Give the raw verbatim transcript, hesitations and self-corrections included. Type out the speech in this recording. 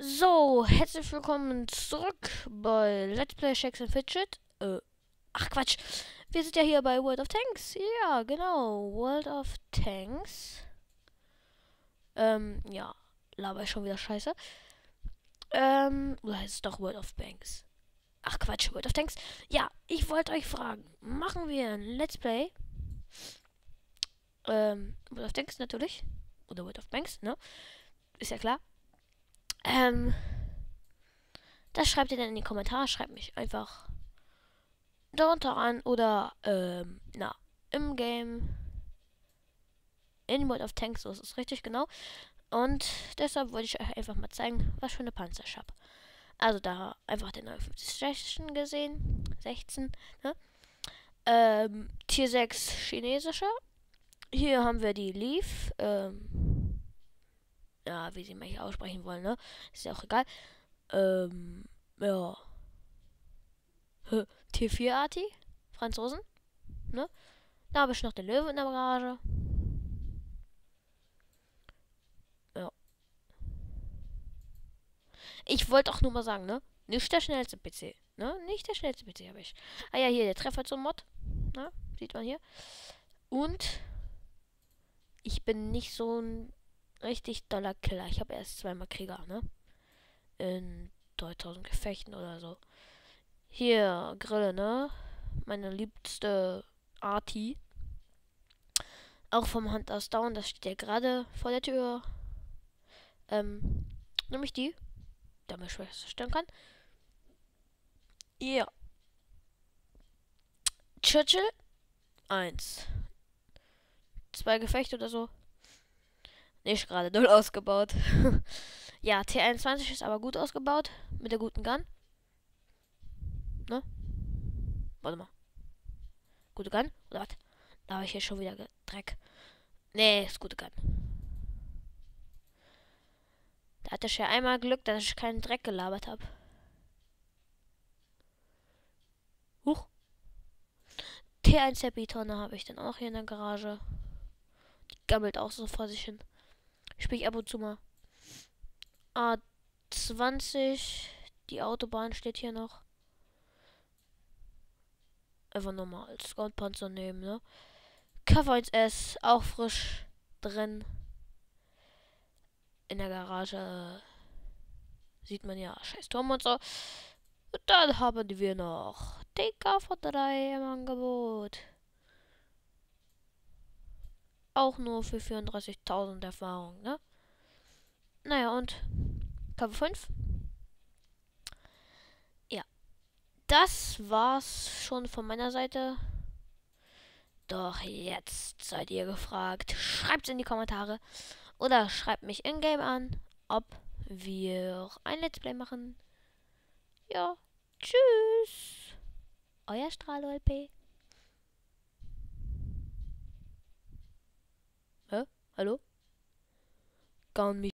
So, herzlich willkommen zurück bei Let's Play Shakes and Fidget. Äh, ach Quatsch. Wir sind ja hier bei World of Tanks. Ja, genau. World of Tanks. Ähm, ja. Laber ich schon wieder scheiße. Ähm, oder heißt es doch World of Tanks? Ach Quatsch, World of Tanks. Ja, ich wollte euch fragen. Machen wir ein Let's Play? Ähm, World of Tanks natürlich. Oder World of Tanks, ne? Ist ja klar. Ähm, das schreibt ihr dann in die Kommentare. Schreibt mich einfach darunter an oder ähm, na, im Game in World of Tanks, so ist es richtig genau. Und deshalb wollte ich euch einfach mal zeigen, was für eine Panzer ich habe. Also da einfach den neunundfünfzig gesehen, sechzehn, ne? Ähm, Tier sechs chinesischer. Hier haben wir die Leaf, ähm, ja, wie sie mal hier aussprechen wollen, ne? Ist ja auch egal. Ähm, ja. Tier vier Arti, Franzosen, ne? Da habe ich noch den Löwe in der Garage. Ja. Ich wollte auch nur mal sagen, ne? Nicht der schnellste P C. Ne? Nicht der schnellste P C habe ich. Ah ja, hier, der Treffer zum Mod. Ne? Sieht man hier. Und ich bin nicht so ein richtig doller Killer. Ich habe erst zweimal Krieger, ne? In dreitausend Gefechten oder so. Hier, Grille, ne? Meine liebste Arti. Auch vom Hand aus Down, das steht ja gerade vor der Tür. Ähm, nämlich die, damit ich es stellen kann. Ja. Churchill. Eins. Zwei Gefechte oder so. Nicht gerade null ausgebaut. Ja, T einundzwanzig ist aber gut ausgebaut. Mit der guten Gun. Ne? Warte mal. Gute Gun? Oder was? Da habe ich hier schon wieder Dreck. Nee, ist gute Gun. Da hatte ich ja einmal Glück, dass ich keinen Dreck gelabert habe. Huch. T eins Happy-Tonne habe ich dann auch hier in der Garage. Die gammelt auch so vor sich hin. Spiele ich ab und zu mal. A zwanzig. Die Autobahn steht hier noch. Einfach nochmal als Scout-Panzer nehmen, ne? K V eins S, auch frisch drin. In der Garage sieht man ja scheiß Turm und so. Und dann haben wir noch den K V drei im Angebot. Auch nur für vierunddreißigtausend Erfahrung, ne? Naja, und K V fünf. Ja, das war's schon von meiner Seite. Doch jetzt seid ihr gefragt. Schreibt's in die Kommentare. Oder schreibt mich in-game an, ob wir ein Let's Play machen. Ja, tschüss. Euer Strahl-O L P. Hä? Hallo? Gar nicht.